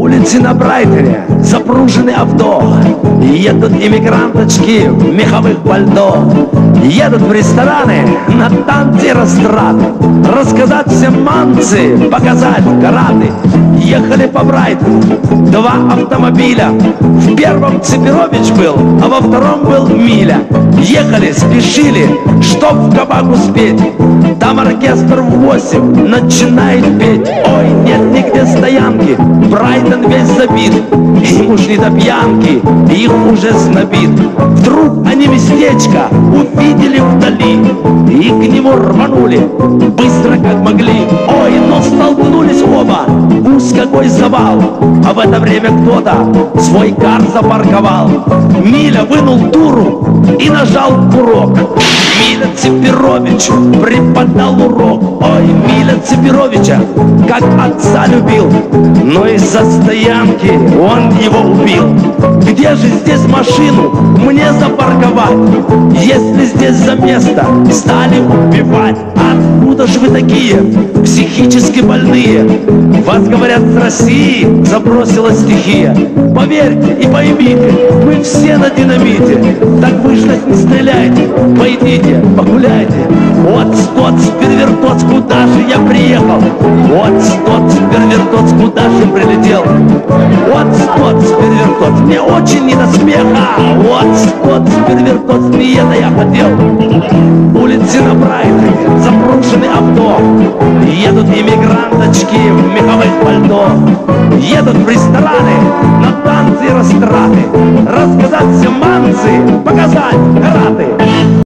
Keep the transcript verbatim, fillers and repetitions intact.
улице на Брайтере запружены авто. Едут иммигранточки в меховых пальто. Едут в рестораны на танцы растраты. Рассказать всем манцы, показать караты. Ехали по Брайтеру два автомобиля. В первом Цепирович был, а во втором был Миля. Ехали, спешили, чтоб в кабак успеть. Там оркестр в восемь начинает петь. Ой, нет нигде стоянки, Брайтон весь забит. Им ушли до пьянки, их уже знобит. Вдруг они местечко увидели вдали и к нему рванули, быстро как могли. Ой, но столкнулись оба, уж какой завал. А в это время кто-то свой кар запарковал. Миля вынул дуру и нажал курок. Миля Цепировичу преподал урок. Ой, Миля Цепировича как отца любил, но из-за стоянки он его убил. Где же здесь машину мне запарковать, если здесь за место стали убивать? Откуда же вы такие психически больные? Вас, говорят, с России забросила стихия. Поверьте и поймите, мы все на динамите. Так вы ж не стреляйте, пойдите, погуляйте. Вот стоц, первертоц, куда же я приехал? Вот стоц, первертоц, куда же прилетел? Вот стоц, первертоц, мне очень не до смеха. Вот стоц, первертоц, не это я хотел. Улицы на Брайтере запружены авто. Едут иммигранточки в меховых пальто. Едут в рестораны на танцы и растраты. Рассказать все манцы, показать караты.